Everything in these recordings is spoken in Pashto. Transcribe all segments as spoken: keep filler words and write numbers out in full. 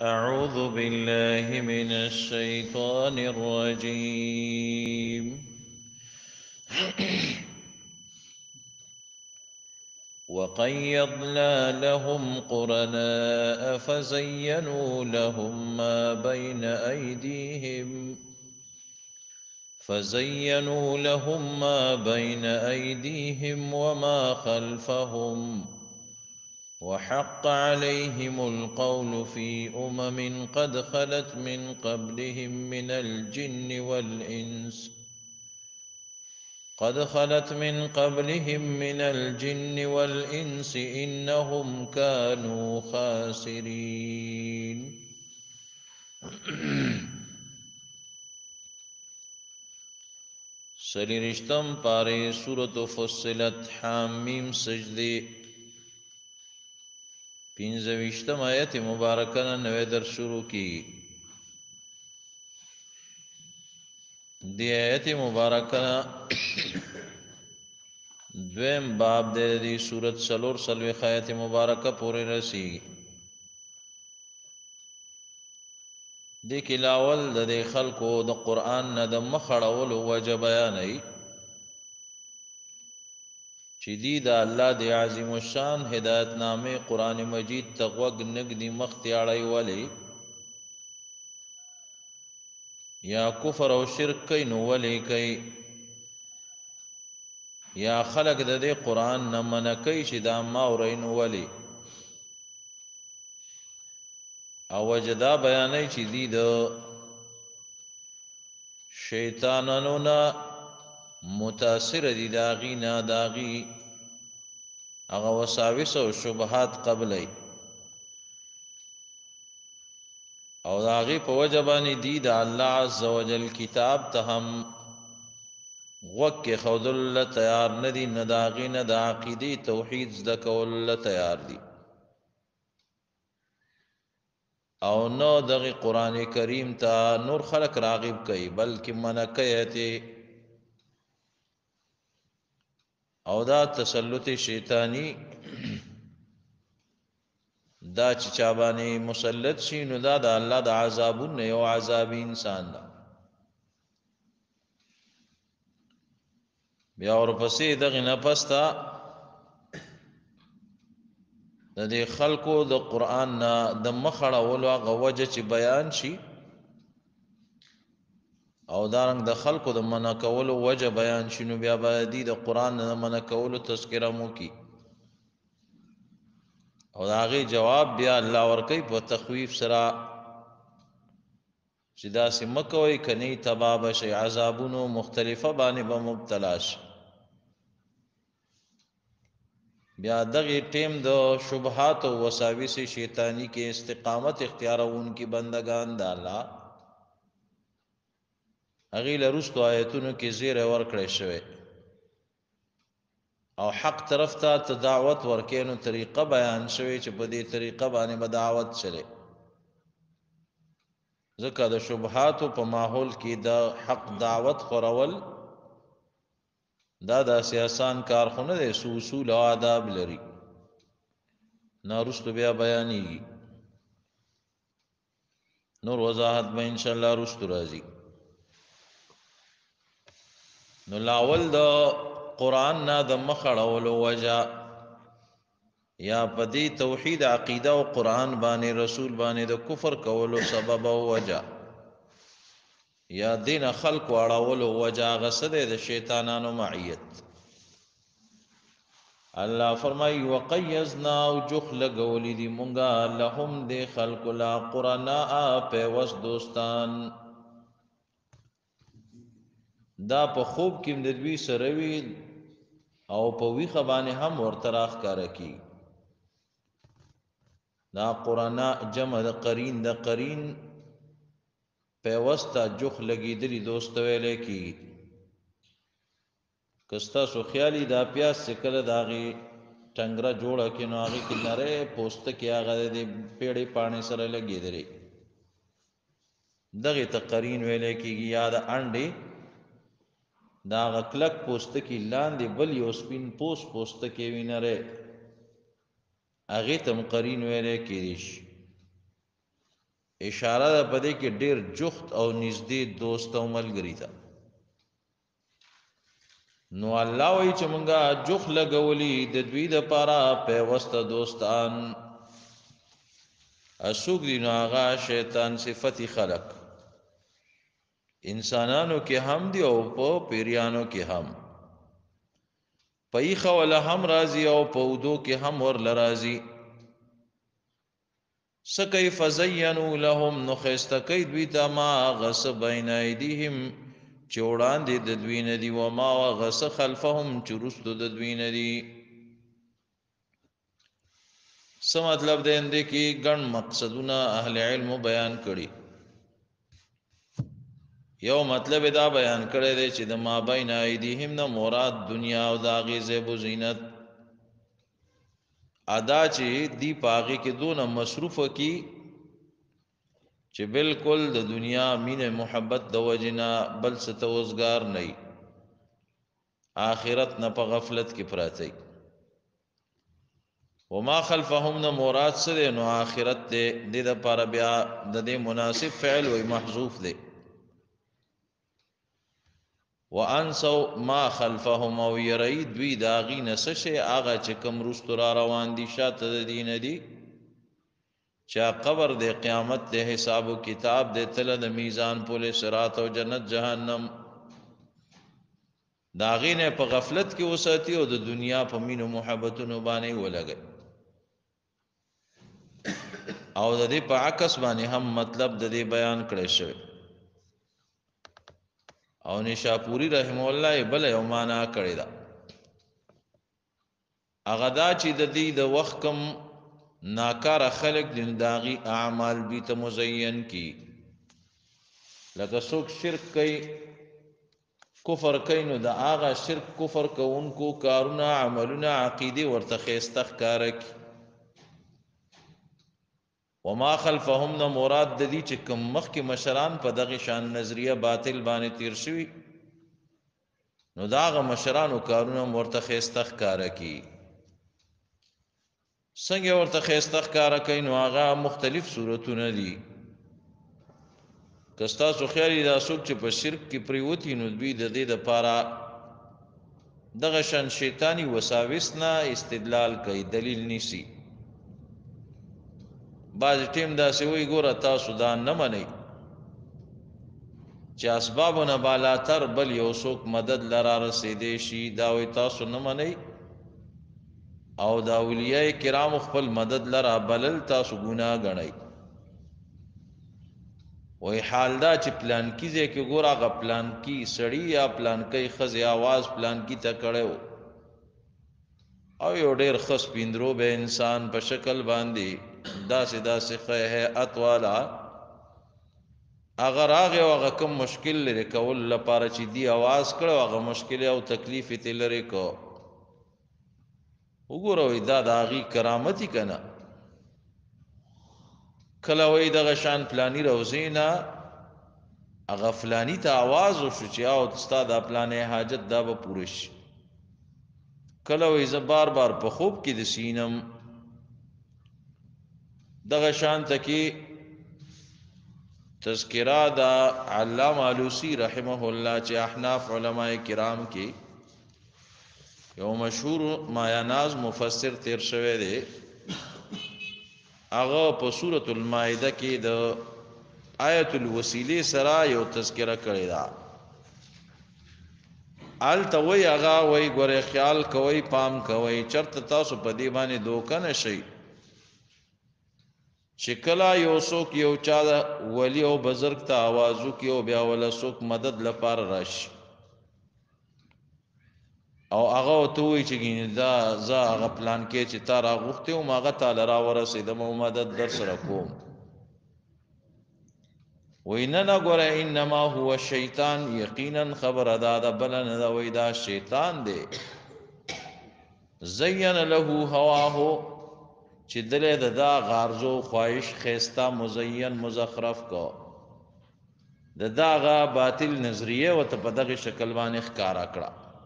أعوذ بالله من الشيطان الرجيم وقيضنا لهم قرناء فزينوا لهم ما بين أيديهم فزينوا لهم ما بين أيديهم وما خلفهم وحق عليهم القول في أمم قد خلت من قبلهم من الجن والإنس قد خلت من قبلهم من الجن والإنس إنهم كانوا خاسرين سلیرشتم پاره سورة فصلت حامیم سجده پینزویشتم آیت مبارکنا نوے در شروع کی دی آیت مبارکنا دویم باب دے دی سورت سلور سلوی خیات مبارکہ پوری رسی دی کلاول د دی خلقو د قرآن نا د مخڑولو وجه بیانی چی دی دا اللہ دی عظیم الشان ہدایت نامے قرآن مجید تغوگ نگدی مختیارائی ولی یا کفر او شرک کئی نو ولی کئی یا خلق د دی قرآن نمنکی چی دا ماورین ولی او وجدا بیانی چی دی دا شیطانانو نا متاثر دی داغی نا داغی اغا وساوس و شبہات قبلی او داغی پا وجبانی دی دا اللہ عز و جل کتاب تهم غوک کے خود اللہ تیار ندی نداغی ند عقیدی توحید زدکو اللہ تیار دی او نو دغی قرآن کریم تا نور خلق راغب کئی بلکہ منکیتی او دا تسلط شیطانی دا چچابانی مسلط شینو دا دا اللہ دا عذابون یو عذابی انسان دا بیا اور پسی دغی نپستا دا دی خلقو دا قرآن نا دا مخڑا ولو غوجه چی بیان شی او دارنگ دا خلقو دا منکولو وجه بیان شنو بیا بایدی دا قرآن نا منکولو تذکرمو کی او دا آغی جواب بیا اللہ ورکی پا تخویف سرا چی دا سی مکوئی کنی تباب شی عذابونو مختلفہ بانی با مبتلاش بیا دغی ٹیم دو شبہات و وساویس شیطانی کے استقامت اختیار ان کی بندگان دا اللہ اغیل رستو آیتونو کی زیر ورکڑے شوے او حق طرف تا تدعوت ورکینو طریقہ بیان شوے چی پا دی طریقہ بانی بدعوت چلے ذکر دا شبہاتو پا ماحول کی دا حق دعوت خورول دا دا سیاسان کارخونه دے سو اصول و آداب لری نارستو بیا بیانی گی نور وضاحت با انشاءاللہ رستو رازی نو لاول دا قرآن نا دا مخڑولو وجہ یا پدی توحید عقیدہ و قرآن بانے رسول بانے دا کفر کولو سبب و وجہ یا دین خلق واڑولو وجہ غصد دا شیطانانو معیت اللہ فرمائی وقیزنا و جخ لگولی دی منگا لهم دے خلق لا قرناء پیوس دوستان دا پا خوب کم ددوی سروی او پا وی خبانی هم ورطراخ کارکی دا قرناء جمع دا قرین دا قرین پیوستا جخ لگی دلی دوستوے لے کی کستا سو خیالی دا پیاس سکل داغی ٹنگرہ جوڑا کنو آغی کنارے پوستا کی آغا دے پیڑی پانے سر لگی دلی دغی تا قرین ویلے کی یا دا انڈی دا آغا کلک پوستا کی لاندی بل یو سپین پوست پوستا کی وینرے آغی تم قرین ویلے کی دیش اشاره ده پدې کې ډیر جخت او نږدې دوست او ملګری ته نو الله وی چې مونږه جخ لګولي د دوی د پاره پیوسته دوستان اسوک دی نو آغا شیطان صفتی خلق انسانانو کې هم دی او په پیریانو کې هم پای خول هم راضی او پودو کې هم ور لرازی سکیف زینوا لهم نخستکید دوی تا ما غص بین ایدیهم چوڑان دی ددوین دی وما غص خلفهم چرست ددوین دی سو مطلب دینده کی گن مقصدونا اہل علم بیان کړي یو مطلب دا بیان کړی دی چې د ما بین ایدیهم نه مراد دنیا او داغي زیب و زینت ادا چې دی پاغي کې دون مصروف کی چې بالکل د دنیا مینه محبت د وجنا بل ستوزگار نه آخرت نه په غفلت کې پراته وما خلفهم نه مراد سره نو آخرت دې د لپاره بیا د دې مناسب فعل او محذوف دی وانسو ما خلفهم او يريد دوی داغي نسشه اغه چې کم رستور روان دي شاته د دین دي چا قبر د قیامت د حساب او کتاب د تل د میزان پوله صراط او جنت جهنم داغي نه په غفلت کې وساتي او د دنیا په مینو محبتونو باندې ولګي او د دې په عکس باندې هم مطلب د دې بیان کړی شوی او نشاپوری رحم الله بل یو معنا کړی دا هغه دا چې د دې د وخت کم ناکار خلق دین داغي اعمال بي ته مزین کی لکه څوک شرک کوي کفر کوي نو دا هغه شرک کفر کوونکو کارونه عملونه عقیده ورته خيستخ کارک وما خلفهم نو مراد د دې چې کوم مخ کې مشران په دغه شان نظریه باطل باندې تیر شوی نو داغه مشرانو کارونه ورته خيستخ کارکی څنګه ورته خيستخ کارکی نو هغه مختلف صورتونه دي کستا سو خیالي دا څوک چې په شرک کې پریوتی نو دوی د دې لپاره دغه شان شیطانی وساوس نه استدلال کوي دلیل نیسی بعض ټیم دا سی وی ګوره تاسو دا نه منئ چې اسبابونه بالاتر بل یو څوک مدد لرا رسیدې شي دا وی تاسو نه منئ او دا اولیاء کرام خپل مدد لرا بلل تاسو ګناه غنئ وی حال دا چې پلان کیږي کې ګوره غ پلان کی سړی یا پلان کوي خزي आवाज پلان کی ته کړو او یو ډیر خص پیندرو به انسان په شکل باندې داسې داسې هيئت والا اگر هغه هغه کوم مشکل لري کول لپاره چې دی आवाज کړو هغه مشکل او تکلیف ته لري کو وګورئ دا د هغه کرامتي کنه کله وې دغه شان پلانی روزینا هغه فلانی ته आवाज وشو چې او استاد پلانې حاجت دا به پوره شي کله وې ز بار بار په خوب کې د سینم دغه شان تکي تذکرہ دا علامہ علوسی رحمه الله چې احناف علماء کرام کې یو مشهور مایاناز مفسر تیر شوی دی هغه په سورۃ المائده کې د آیت الوسیله سره یو تذکرہ کړی دا آل توي هغه وای ګوره خیال کوي پام کوي چرته تاسو په دی باندې دوکه نشئ شکلا یو څوک یو چا ولی او بزرگ ته आवाजو کې او بیا ولا څوک مدد لپاره راشي او هغه ته وی چې دا زه هغه پلان کې چې تا را غوښته او ماغه تعالی را ورسېدم او مدد در سره کوم وینا نه ګوره انما هو شیطان یقینا خبر ادا ده بل نه دا وی دا شیطان دی زین له هواه چې دله د دا غارزو خواهش خيستا مزین مزخرف کو د داغه باطل نظریه او ته په دغه شکل باندې ښکارا کړه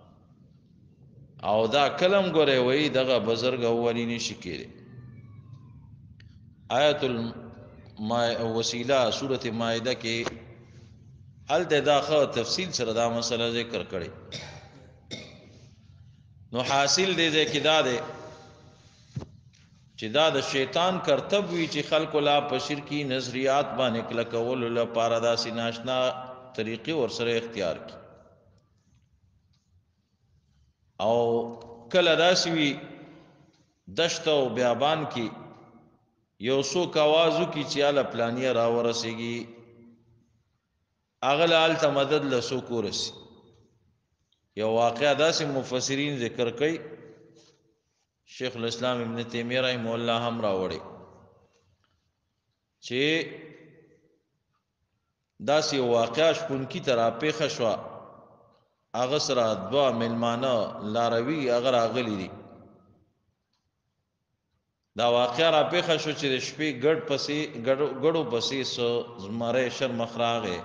او دا کلم ګوره وای دغه بزرګ اولی نشی کېږي آیت ما وسیله سورۃ مائده کې هلته دا خو تفصیل سره دا مسله ذکر کړي. نو حاصل دې دې کې دا ده چې دا د شیطان کرتب وی چې خلق لا په شرکی نظریات باندې کله کول لپاره دا سیناشنا طریقې ورسره اختیار کی او کله داسې وي دشت او بیابان کې یو څوک आवाज وکړي چې اله پلانیه را ورسېږي اغل آلته مدد له څوک ورسي. یو واقعه داسې مفسرین ذکر کوي شیخ الاسلام ابن تیمیه رحمه الله هم راوړي چې داسې واقعه شپونکي ته راپېښه شوه هغه سره دوه مېلمانه لاروي هغه راغلي دي. دا واقعه راپېښه شو چې د شپې ګډ پسې ګډو پسې څه زمری شرمخ راغی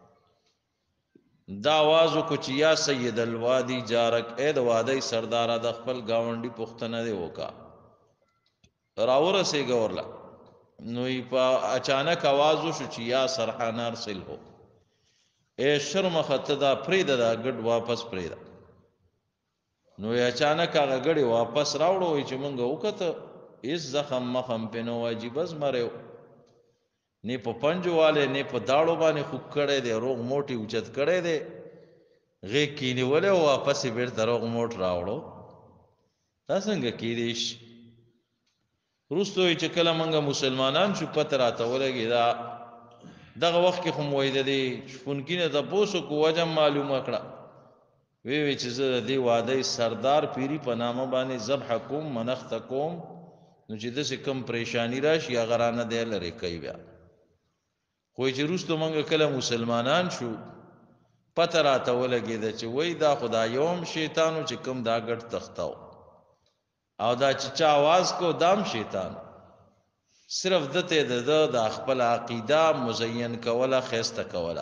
دا आवाज وکړو چې یا سید الوادي جارک اې د وادي سردار د خپل گاونډي پښتنه دی وکا راورسېږه ورله نو په اچانک आवाज وشو چې یا سرحان ارسل هو اے شرمخ ته دا پرېده دا ګډ واپس پرېده. نو اچانک هغه ګډي واپس راوړو چې مونږ وکړه اس زخم مخم په نو واجب زمره نه په پنجواله نه په داړو باندې خو کړه دې روغ موټي اوچت کړه دې غې کینی وله واپس بیرته دروغ موټ راوړو دا څنګه کې دیش روستوي چې کله منګه مسلمانان شو پته راته ولګي دا دغه وخت کې خو موید دي شپونکینه د بوسو کو وجه معلومه کړه وی وی چې زه دې واده سردار پیری په نامه باندې ذبح کوم منخت کوم نو چې د کم پریشانی راشي یا غرانه دی لري کوي بیا خو چې روستو منګه کله مسلمانان شو پته راته ولګي دا چې وای دا خدایوم شیطانو چې کم دا ګټ تختاو او دا چې چا आवाज کو دام شیطان صرف دته د د خپل عقیده مزین کوله خسته کوله.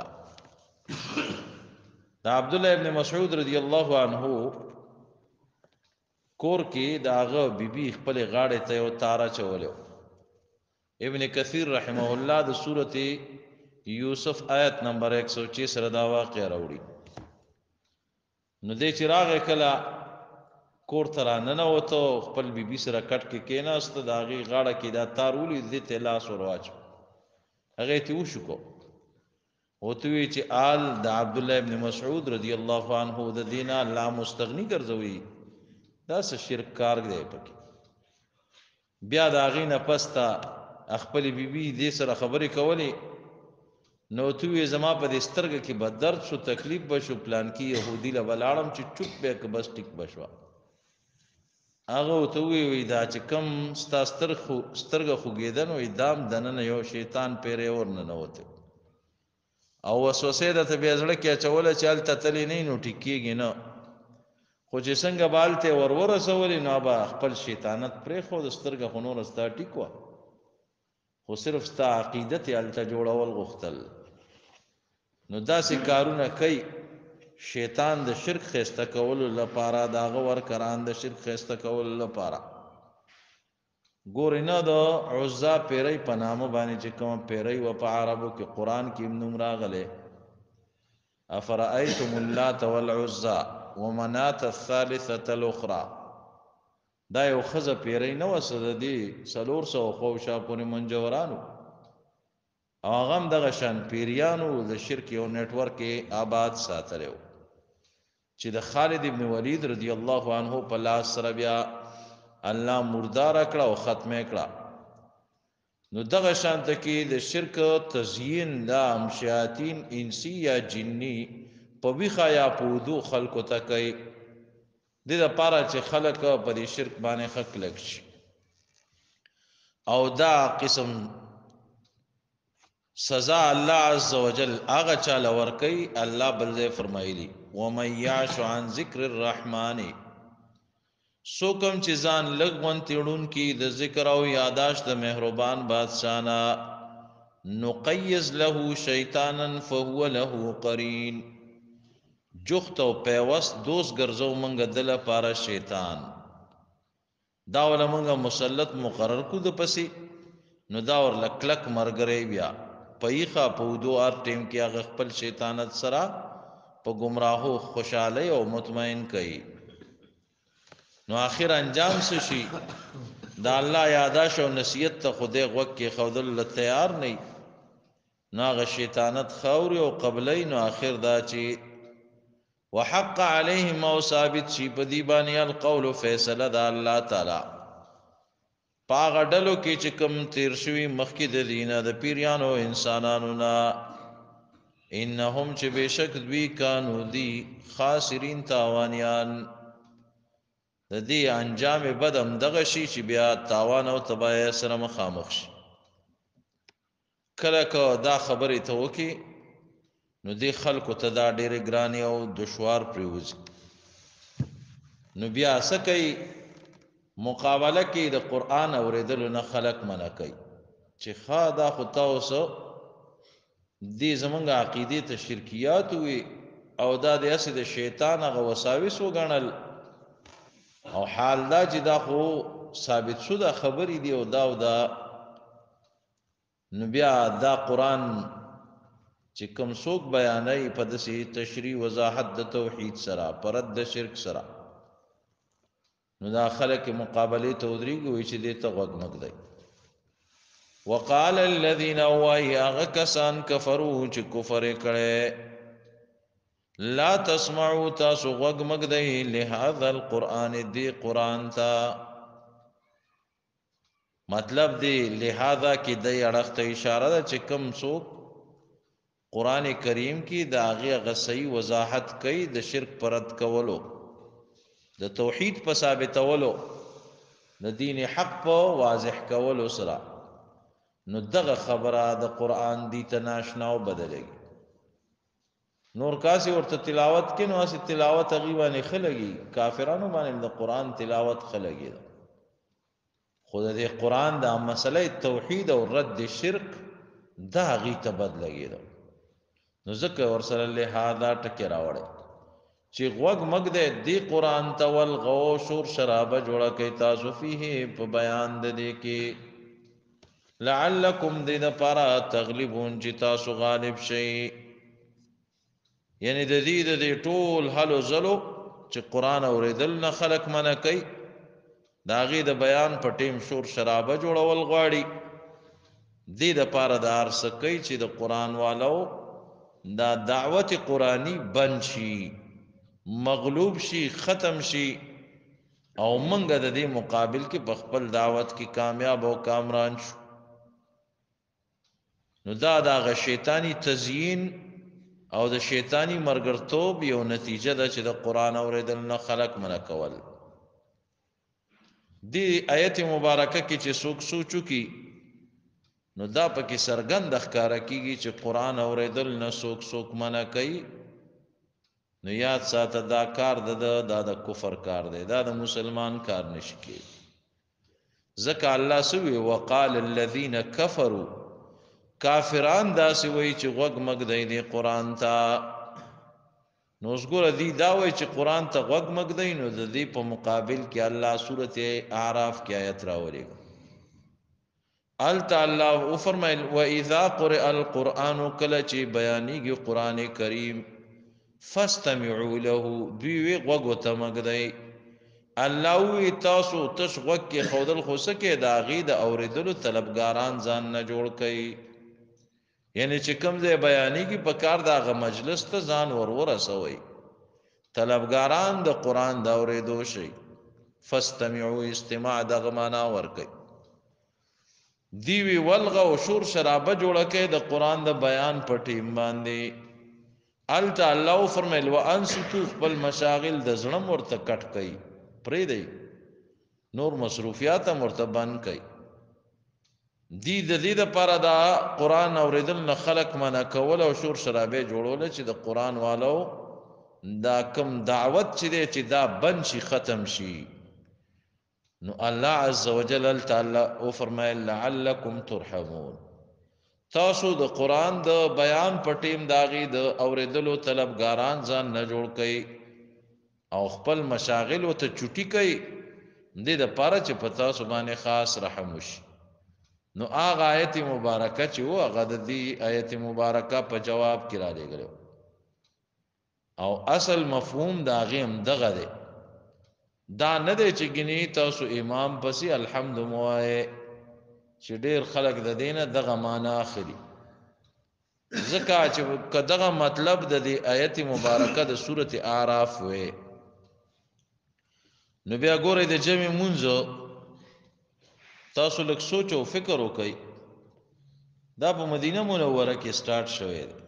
دا عبد الله ابن مسعود رضی الله عنه کور کې داغه بیبي خپل غاړه ته یو تارا چولیو. ابن کثیر رحمه الله د سورته یوسف آیت نمبر ایک سو چھ سره دا واقع راوړي. نو دې چراغ کله کور تر نه وته خپل بیبي سره کټ کې کېناست داغي غاړه کې دا تار ولې دې ته لاس ورواچ هغه ته وشو کو وتوی چې آل د عبد الله ابن مسعود رضی الله عنه د دینه لا مستغنی ګرځوي دا څه شرک کار دی پکې. بیا دا غي نه پستا خپل بیبي دې سره خبرې کولې نو توی زما په دې سترګه کې به درد شو تکلیف بشو پلان کې يهودي له ولاړم چې چوپ به ک بس ټیک بشوا هغه ته وی وی دا چې کم ستا سترخو سترګه خوګیدن وې دام دننه یو شیطان پیره ور نه نوته او وسوسه د ته بیزړه کې چوله چل تتلی نه نو ټیکيږي نه خو چې څنګه بالته ور ورسولې نو با خپل شیطانت پرې خو د سترګه خنور استا ټیکوا خو صرف ستا عقیدت یالته جوړول غختل نو داسې کارونه کوي شیطان د شرک خسته کول لپاره داغه ور کران د شرک خسته کول لپاره ګورینه د عزا پیری په نامه باندې چې کوم پیری و په عربو کې قران کې نوم راغله افرایتم اللات والعزى ومنات الثالثه الاخرى دا یو خزه پیری نو وسد دي سلور سو خوشا پونې منجورانو اغم دغه شان پیریانو د شرک یو نت ورک آباد ساتلو چې د خالد ابن ولید رضی الله عنه په لاس سره بیا الله مردار کړه او ختمه کړه. نو دغه شان ته کې د شرک تزیین دا شیاطین انسی یا جنی په ویخا یا پودو خلقو ته کوي د لپاره چې خلق په دې شرک باندې حق لګ شي او دا قسم سزا الله عز وجل هغه چاله ور کوي الله بل ځای فرمایلی ومن یعش عن ذکر الرحمن سو کم چې ځان لګون تیړون کی د ذکر او یاداش د مهربان بادشاہ نا نقیز له شیطانا فهو له قرین جخت او پیوست دوست ګرځو منګه دله پارا شیطان دا ول منګه مسلط مقرر کو د پسی نو دا ور لکلک مرګري بیا پېخه په ودو ار ټیم کې هغه خپل شیطانت سره په گمراهو خوشاله او مطمئن کړي نو اخر انجام څه شي دا الله یاداش او نصیحت ته خوده غوږ کې خودل تیار نه ناغه شیطانت خور او قبلې نو اخر دا چې وحق عليهم او ثابت شي په دی باندې القول فیصله دا الله تعالی پاغه ډلو کې چې کوم تیر شوی مخکې د دینه د پیرانو انسانانو نا انهم چې بشک دوی کانو دی خاسرین تاوانیان د دې انجام بدم دغه شي چې بیا تاوان او تباہی سره مخامخ شي کله کو دا خبرې ته وکي نو دې خلکو ته دا ډېر ګرانی او دشوار پریوز نو بیا سکه مقابله کې د قران اوریدلو نه خلق منع کوي چې خا دا خو تاسو دې زمونږ عقیده ته شرکیات وي او دا د اسې د شیطان غو وساوس وګڼل او حال دا چې دا خو ثابت شو دا خبرې دی او دا او دا نو بیا دا قران چې کوم څوک بیانای په دسي تشریح وضاحت د توحید سره پرد د شرک سره نو دا خلک مقابله ته ودرېږي چې دې ته غوږ مګدای وقال الذين ويا كسان كفروا چې کفر کړي لا تسمعوا تاسو غوږ مګدای لهذا القران دی قران تا مطلب دی لہذا کی د اړخته اشاره ده چې کوم څوک قران کریم کی د هغه غصی وضاحت کوي د شرک پرد کولو د توحید په ثابتولو د دین حق په واضح کولو سره نو دغه خبره د قران دی تناشنا او بدلېږي نور کاسي ورته تلاوت کینو اسی تلاوت غیبانه خلګي کافرانو باندې د قران تلاوت خلګي خود دې قران د مسله توحید او رد شرک دا غي ته بدلېږي نو ځکه ورسره له هاذا ټکی راوړي چې غوږ مګ دې دی قران ته ول غو شور شرابه جوړه کوي تاسو فيه په بیان د دې کې لعلکم دې د پارا تغلبون چې تاسو غالب شئ یعنی د دې د ټول حلو زلو چې قران اوریدل نه خلق منه کوي داغه د بیان په ټیم شور شرابه جوړول غواړي دې د پاره دار سکه چې د قران والو دا دعوت قرآنی بند شي مغلوب شي ختم شي او منګه د دې مقابل کې په خپل دعوت کې کامیاب او کامران شو نو دا د شیطانی تزیین او د شیطانی مرګرتوب یو نتیجه ده چې د قران اوریدل نه خلق منع کول دی آیت مبارکه کې چې څوک سوچو کی نو دا پکې سرګند ښکارا کیږي چې قران اوریدل نه څوک څوک منع کوي نو یاد ساته دا کار د دا د کفر کار دی دا د مسلمان کار نشي کی ځکه الله سوی وقال الذين كفروا کافران دا سوی چې غوږ مګ دی قران ته نو وګوره دی دا وای چې قران ته غوږ مګ دی نو د دې په مقابل کې الله سورته اعراف کې آیت راوړي ال تعالی او فرمایل و اذا قرئ القران کله چې بیانېږي قران کریم فاستمعوا له دوی وی غوږ ته مګ دی الله وی تاسو تش غوږ کې خودل خو سکه دا غي د اوریدلو طلبګاران ځان نه جوړ کړي یعنی چې کوم ځای بیانېږي په کار دا غ مجلس ته ځان ورور رسوي طلبګاران د قران دا اوریدو شي فاستمعوا استماع د غمانا ور کوي دی وی ولغه او شور شرابه جوړه کې د قران د بیان پټي باندې ال تعالی فرمایل وانستو خپل مشاغل د زړه مرته کټ کړي پرې دی نور مصروفیات مرتبان کړي دی د دې لپاره دا قران اوریدل نه خلق منع کول او شور شرابه جوړول چې د قران والو دا کم دعوت چې دی چې دا بند شي ختم شي نو الله عز وجل تعالی او فرمایل لعلکم ترحمون تاسو د قران د بیان پټیم داغي د اوریدلو طلبګاران ځان نه جوړ کړي او خپل مشاغل او ته چټي کړي دې د پاره چې پتا سبحانه خاص رحم وشي نو هغه آیت مبارکه چې و هغه د دې آیت مبارکه په جواب کې را لګلو او اصل مفهوم دا غیم دغه دی دا نه دی چې ګنی تاسو امام پسې الحمد موای چې ډیر خلک د دینه دغه معنا اخلي ځکه چې کداغه مطلب د دې آیت مبارکه د سورته اعراف وې نو بیا ګورئ د جمع منځ تاسو لږ سوچ او فکر وکئ دا په مدینه منوره کې سٹارټ شوی دی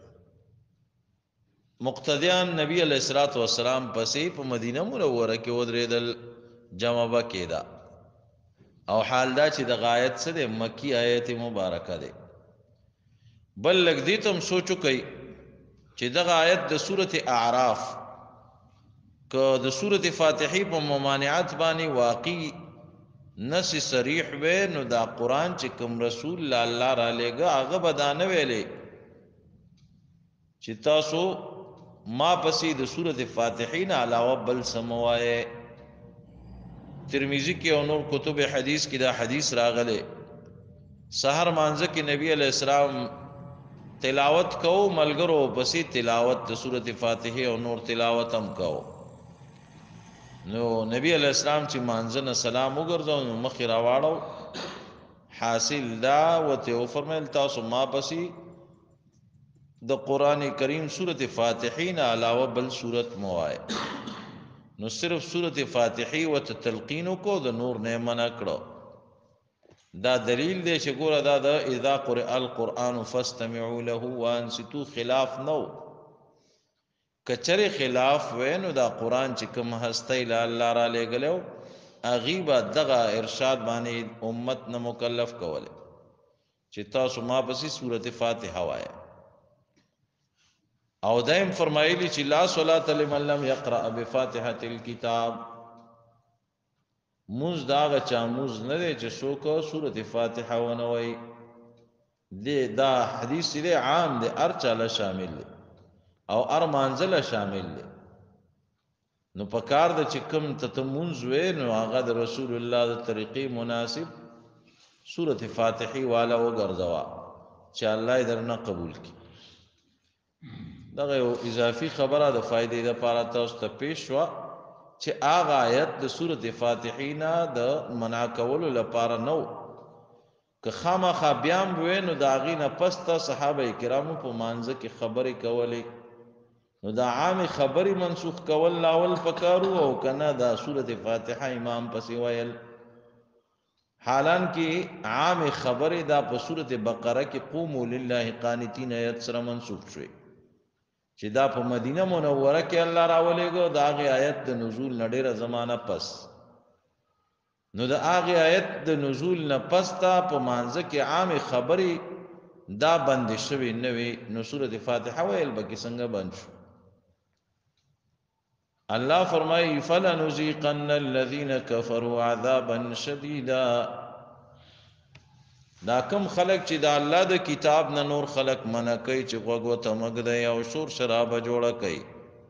مقتدیان نبی علیہ الصلوۃ والسلام پسې په مدینه منوره کې ودرېدل جمع بکیدا او حال دا چې د غایت څخه د مکی آیت مبارکه ده بل لګ دې تم سوچو کوي چې دغه آیت د سورته اعراف که د سورته فاتحه په ممانعات باندې واقعي نص صریح و نو دا قران چې کوم رسول الله را لګه هغه بدانه ویلې چې تاسو ما پسې د سورته فاتحه نه علاوه بل سموایه ترمذی کې او نور کتب حدیث کې دا حدیث راغله سحر مانځ کې نبی علیہ السلام تلاوت کو ملګرو پسې تلاوت د سورته فاتحه او نور تلاوت هم کو نو نبی علیہ السلام چې مانځنه سلام وګرځاو نو مخ راواړو حاصل دا وته او فرمایل تاسو ما پسې د قران کریم سورته فاتحه نه علاوه بل سورت موای نو صرف سورته فاتحه او تلقین کو د نور نه منع کړو دا دلیل دی چې ګوره دا د اذا قرئ القرآن فاستمعوا له وانصتوا خلاف نو کچره خلاف وینو دا قرآن چې کوم هستی له الله را لګلو اغیبا دغه ارشاد باندې امت نه مکلف کوله چې تاسو ما پسې سورته فاتحه وایي او دایم فرمایلی چې لا صلاة لمن لم يقرأ بفاتحة الكتاب موز داغه چا موز نه دی چې څوک سورته فاتحه ونوي دی دا حدیث دی عام دی هر چاله شامل دی او هر منزله شامل دی نو پکار د چې کوم ته مونږ وې نو هغه د رسول الله د طریقې مناسب سورته فاتحه والا وګرځوا چې الله یې درنه قبول کړي دغه یو اضافي خبره د فائدې لپاره تاسو ته پیښ شو چې هغه آیت د سورته فاتحه نه د منع کولو لپاره نو که خامخا بیان وینو دا غینه پسته صحابه کرامو په مانزه کې خبرې کولې نو دا عام خبرې منسوخ کول لاول پکارو او کنه دا سورته فاتحه امام پسې ویل حالان کې عام خبرې دا په سورته بقره کې قوموا لله قانتين آیت سره منسوخ شوی چې دا په مدینه منوره کې الله راولېګو دا غي آیت د نزول نډیره زمانہ پس نو دا هغه آیت د نزول نه پس تا په مانزه کې عام خبري دا بند شوی نوې نو سورته فاتحه ویل بګي څنګه بند شو الله فرمایي فلنذيقن الذين كفروا عذابا شديدا دا کم خلق چې دا الله د کتاب نه نور خلق منع کوي چې غوغو ته مګدای او شور شراب جوړه کوي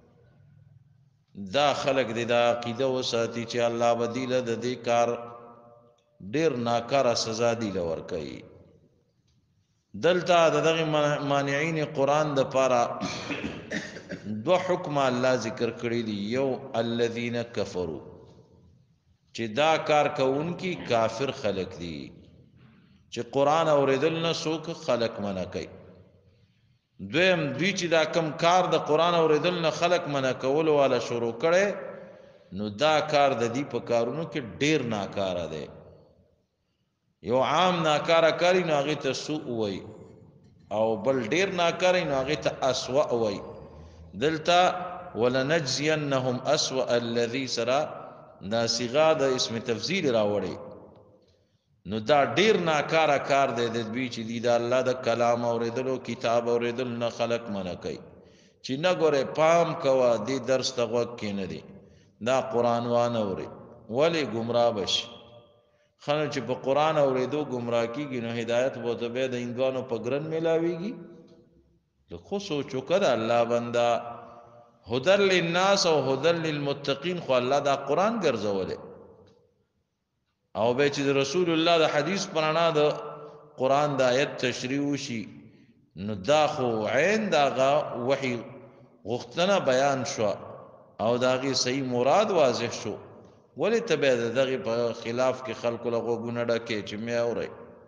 دا خلق دې دا عقیده وساتي چې الله بدیله د دې کار ډیر ناکاره سزا دی لور کوي دلته دغه مانعين قران د پاره دو حکم الله ذکر کړی دی یو الذين كفروا چې دا کار کوونکی کافر خلق دي چې قران اوریدل نه څوک خلق منع کوي دویم دوی چې دا کم کار د قران اوریدل نه خلق منع کول والا شروع کړي نو دا کار د دې په کارونو کې ډیر ناکاره دی یو عام ناکاره کاری نو هغه ته سوء وای او بل ډیر ناکاره نو هغه ته اسوأ وای دلته ولنجزينهم اسوأ الذي سرا ناسغه د اسم تفضیل راوړي نو دا ډیر ناکاره کار دی د دوی چې دی دا الله د کلام اوریدلو کتاب اوریدل نه خلق منع کوي چې نه ګوره پام کوا دی درس ته غوږ کې نه دی دا قران وانه اوري ولی گمراه بشي خلک چې په قران اوریدو گمراه کیږي نو هدایت به ته به د اندوانو په ګرن ملاويږي لکه خو سوچو کړه الله بندا هدل للناس او هدل للمتقين خو الله دا قران ګرځولې او به چې رسول الله د حدیث پرانا د قرآن د آیت تشریح وشي نو دا خو عین داغه وحی غختنه بیان شو او داغي صحیح مراد واضح شو ولی تبع دغه په خلاف کې خلق له غوګونه ډکه چې مې اوري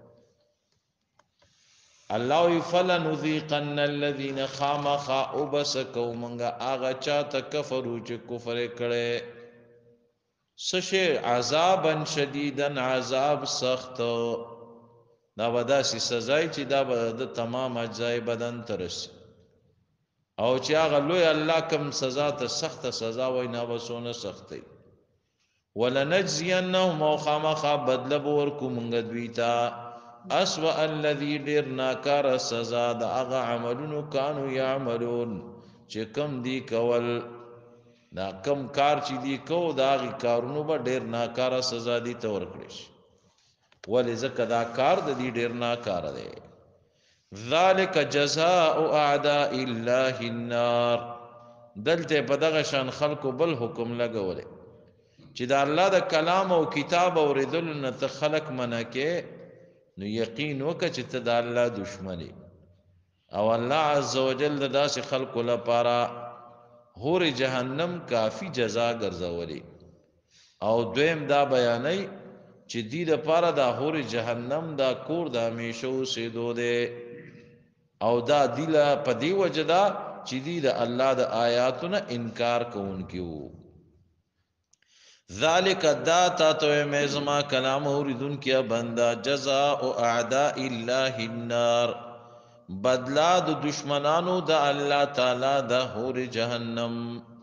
الله فلنذيقن الذين خامخا وبسكوا منغا اغا چاته کفرو چې کفر کړي سشه عذابا شديدا عذاب سخت دا وداسي سزای چې دا د تمام اجزای بدن ترسي او چې هغه لوی الله کوم سزا ته سخت سزا وای نه وسونه سختي ولنجزينهم خامخا بدل ورکو منغ دویتا اسوأ الذي ډیر ناکار سزا د هغه عملونو کانو یعملون چې کم دی کول دا کم کار چې دی کو دا غي کارونو به ډیر ناکار سزا دی ته ورکړي ولې ځکه دا کار د دې ډیر ناکار دی ذالک جزاء اعداء الله النار دلته په دغه شان خلکو بل حکم لګولې چې دا الله د کلام او کتاب اوریدل نه ته خلق منکه نو یقین وکړه چې ته د الله دشمنی او الله عز وجل د داسې خلکو لپاره هور جهنم کافی جزا ګرځولې او دویم دا بیانای چې دې لپاره دا هور جهنم دا کور د همیشه اوسېدو دی او دا دیله په دی وجدا چې دې د الله د آیاتونو انکار کوونکي وو ذالک دا تا تو میزما کلام اوریدون کیا بندا جزاء اعداء الله النار بدلا د دشمنانو د الله تعالی د هور جهنم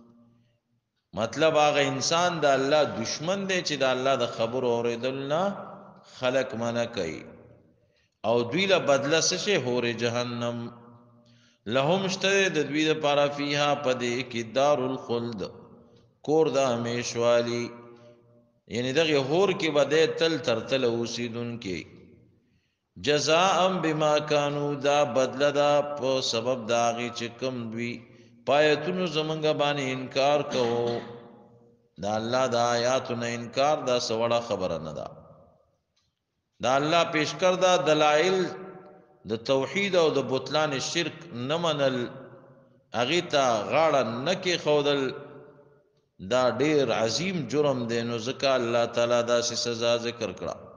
مطلب هغه انسان د الله دشمن دی چې د الله د خبر اوریدل نه خلق منع کوي او دوی له بدله څه هور جهنم لهم اشتد د دوی لپاره فيها پدې کې دار الخلد کور د همیشوالی یعنی دغه هور کې بده تل تر تل اوسیدون کې جزاء بما كانوا دا بدله دا په سبب دا غي چې کم دوی پایتونو زمنګ باندې انکار کوو دا الله د آیاتونو انکار دا سوړه خبره نه ده دا الله پیش کردا دلائل د توحید او د بطلان شرک نه منل اغیتا غاړه نکي خودل دا ډیر عظیم جرم دی نو ځکه الله تعالی دا سي سزا ذکر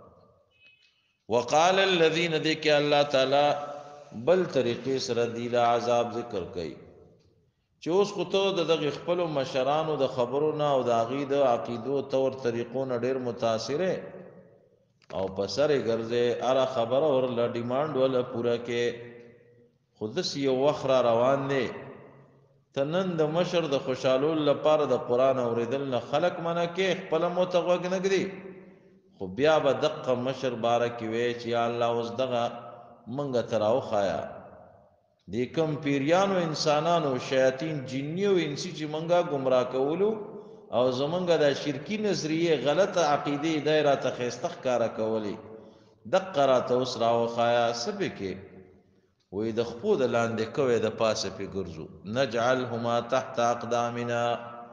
کړه وقال الذين ذك الله تعالی بل طریقې سره دی لا عذاب ذکر کوي چې اوس خو ته دغه خپل مشرانو د خبرونو او د عقیده عقیدو تور طریقونو ډیر متاثره او پسره ګرځي اره خبره اور ل ډیماند ولا پورا کې خود سی وخره روان دي تنن د مشر د خوشالو لپاره د قران اوریدل نه خلق منه کې خپل متغوګ نګدي خو بیا به دقه مشر بارک وی چې یا الله اوس دغه منګه تراو خایا د کم پیریانو انسانانو شیاطین جنی او انسی چې منګه گمراه کولو او زمونږه د شرکی نظریه غلطه عقیده دایره ته خستخ کارا کولی دقه را ته اوس راو خایا سبکه وې د خپو د لاندې کوي د پاسه په ګرځو نجعلهما تحت اقدامنا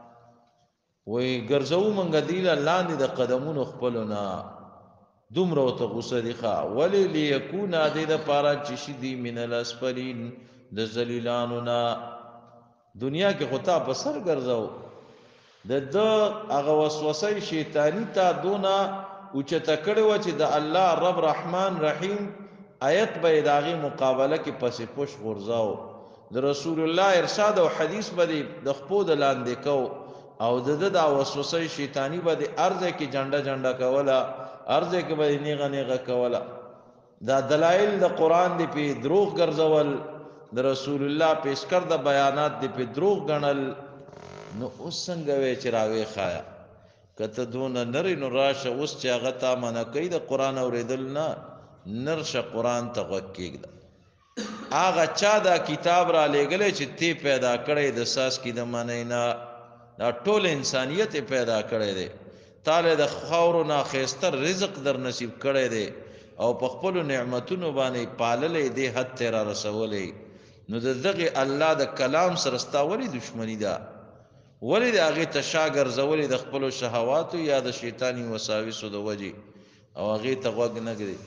وې ګرځو مونږ دی لاندې د قدمونو خپلنا دومره ته غوسه دي ښا ولی ليكون د د پارا چې شدي من الاسفلين د ذلیلانو نا دنیا کې خطا په سر ګرځاو د د هغه وسوسه شیطانی ته دونا او چې تکړه و چې د الله رب رحمان رحیم آیت به داغي مقابله کې پسې پوش غرزاو د رسول الله ارشاد او حدیث به د خپو د لاندې کو او د د وسوسه شیطانی به د ارزه کې جنډه جنډه کوله ارزه کې به نیغه نیغه کوله دا دلایل د قران دی په دروغ ګرځول د رسول الله پیش کړ د بیانات دی په دروغ غنل نو اوس څنګه وی چې راوي خایا کته دون نری نو راشه اوس چې هغه تا منه کوي د قران اوریدل نه نرشه قران ته وکیږي هغه چا دا کتاب را لګلې چې تی پیدا کړې د ساس کې د منینا دا ټول انسانیت پیدا کړې ده تعالی د خاورو نه خيستر رزق در نصیب کړې ده او په خپل نعمتونو باندې پاللې دې حد ته را رسولې نو دغه الله د کلام سره ستاوري دشمنی ده ولې د هغه تشاګر زولې د خپل شهوات یا د شیطانی وساوسو د وجې او هغه ته غوږ نه کړي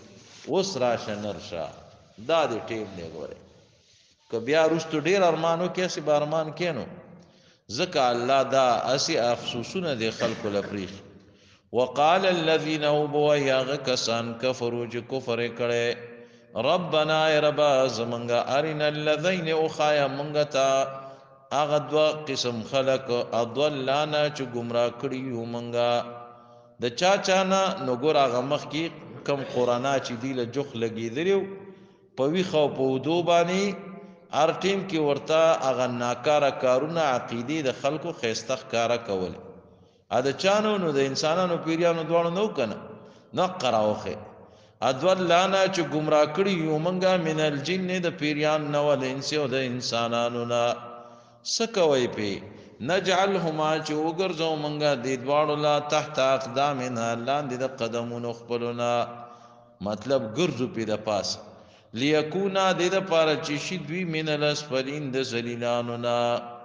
اوس راشه نرشه دا دې ټیم دی ګورې که بیا وروستو ډېر ارمانو کې هسې به ارمان کینو ځکه الله دا هسې افسوسونه دی خلکو له پرېښي وقال الذين وبوي هغه کسان کفرو چې کفر یې کړی ربنا ای ربا زمونږه ارنا الذین اخایا مونږ ته هغه دوه قسم خلق اضلانا چې ګمراه کړي یو مونږه د چا چا نه نو ګور هغه مخکې کم قرانا چې دی له جوخ لګېدلی و په ویښه او په ودو باندې هر ټیم کې ورته هغه ناکاره کارونه عقیدې د خلکو ښایسته ښکاره کول ا د چانو نو د انسانانو پیریانو دواړو نو کنه نه قراوخه ادولانا چې گمراه کړي یو منګه من الجن د پیریان نو ول انس او د انسانانو نا سکوي پی نجعلهما چې وګرځو منګه د دواړو لا تحت اقدامنا لاندې د قدمونو خپلنا مطلب ګرځو پی د پاس ليكونا د د پاره چې شي دوی من الاسفلین د ذلیلانو نا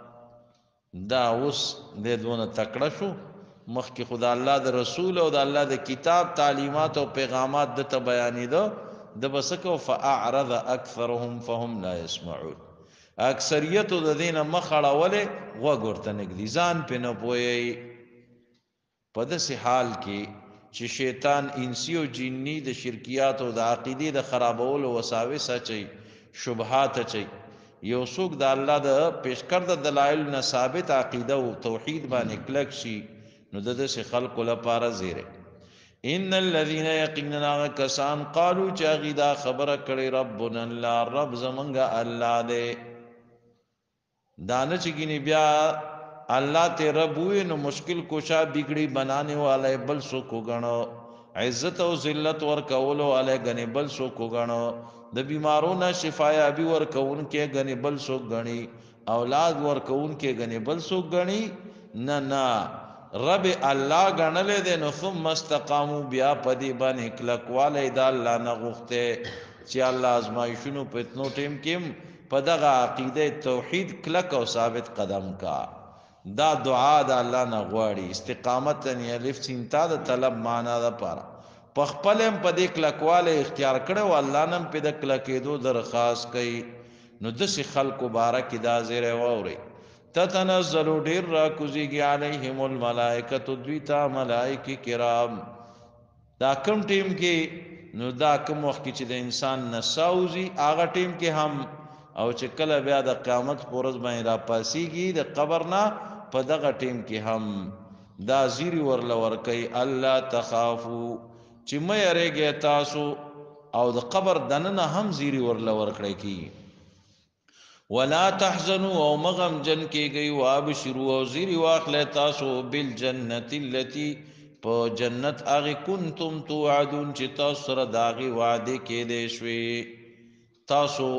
دا اوس د دونه تکړه شو مخکې خدا الله د رسول او د الله د کتاب تعلیمات او پیغامات د ته بیانېده د بسکو فاعرض اکثرهم فهم لا يسمعون اکثریت د دینه مخړولې غوږ ورته نږدې ځان پې نه پوهیږي په داسې حال کې چې شیطان انسی او جنی د شرکیات او د عقیدې د خرابولو وساوس اچي شبهات اچي یو څوک د الله د پیشکر د دلایل نه ثابت عقیده او توحید باندې کلک شي نو د دې خلکو لپاره زیره ان الذين يقيننا كسان قالوا جاغدا خبره کړي ربنا الله رب زمنګ الله دې دانه چګینی بیا الله ته رب وې نو مشکل کوشا بګړي بنانے والے بل سو کو غنو عزت او ذلت ور کولو والے غنی بل سو کو غنو د بیمارونو شفایا بي ور کون کې غنی بل سو غنی اولاد ور کون کې غنی بل سو غنی نه نه رب الله غنلې دې نو ثم استقاموا بیا پدی باندې کلکواله د الله نه غوښته چې الله ازمایښونو په اتنو ټیم کې په دغه عقیده توحید کلک او ثابت قدم کا دا دعا د الله نه غواړي استقامت یې الف سین تا د طلب معنا ده پاره په خپلم په دې کلکواله اختیار کړو الله نن په د کلکېدو درخواست کوي نو د سي خلق مبارک دا زیره ووري تتنزل ډیر را کوزيږي عليهم الملائکه دویتا ملائکه کرام دا کم ټیم کې نو دا کم وخت کې چې د انسان نساوزي هغه ټیم کې هم او چې کله بیا د قیامت پورز باندې را پاسيږي د قبر نه په دغه ټیم کې هم دا زیری ورل ورکي الله تخافو چې مې یریږي تاسو او د قبر دننه هم زیری ورل ورکړي کی ولا تحزنوا او مغم جن کېږي وابشروا او زیری واخله تاسو بالجنه التي په جنت هغه کنتم توعدون چې تاسو سره داغي وعده کې دي شوي تاسو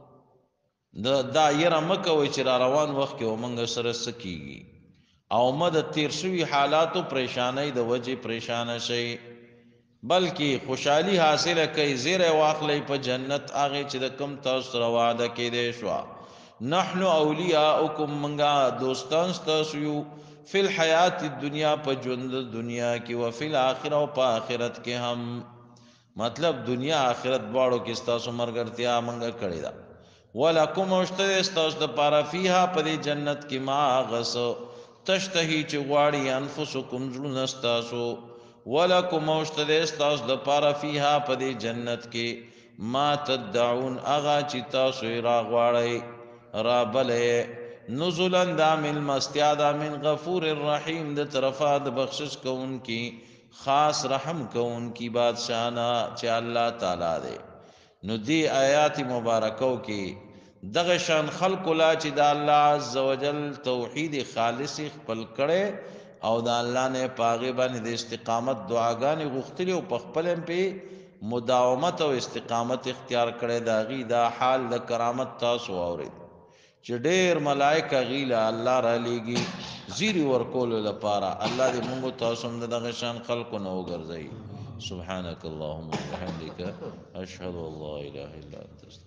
د دا یره مکه وای چې را روان وخت کې ومنګ سره سکیږي او مد تیر شوی حالاتو پریشانای د وجه پریشان شي بلکې خوشحالي حاصله کوي زیره واخلې په جنت هغه چې د کم تاسو سره وعده کې دي شو نحن اولیاءکم منغا دوستان تاسو یو فی الحیات الدنیا په ژوند دنیا کې او فی الاخره او په آخرت کې هم مطلب دنیا آخرت دواړو کې تاسو مرګرتیا منګه کړی دا ولکم اشتر استاس د پارا فیها پر جنت کی ما غس تشتهی چ غواړي انفسکم زلون استاسو ولکم اشتر استاس د پارا فیها پر جنت کی ما تدعون اغا چ تاسو را غواړي را بلې نزلن دا من مستیادا من غفور الرحیم د طرفا د بخشش کون کی خاص رحم کون کی بادشاہ نا چ الله تعالی دے نو دی آیات مبارکو کې دغه شان خلق لا چې د الله عزوجل توحید خالص خپل کړي او د الله نه پاغه باندې د استقامت دعاګانې غوښتلې او په خپل په مداومت او استقامت اختیار کړي دا غي دا حال د کرامت تاسو اورید چې ډېر ملائکه غیله الله را لېږي زیری ورکول لپاره الله دې موږ تاسو هم دغه شان خلق نو ګرځي سبحانك اللهم وبحمدك اشهد ان لا اله الا انت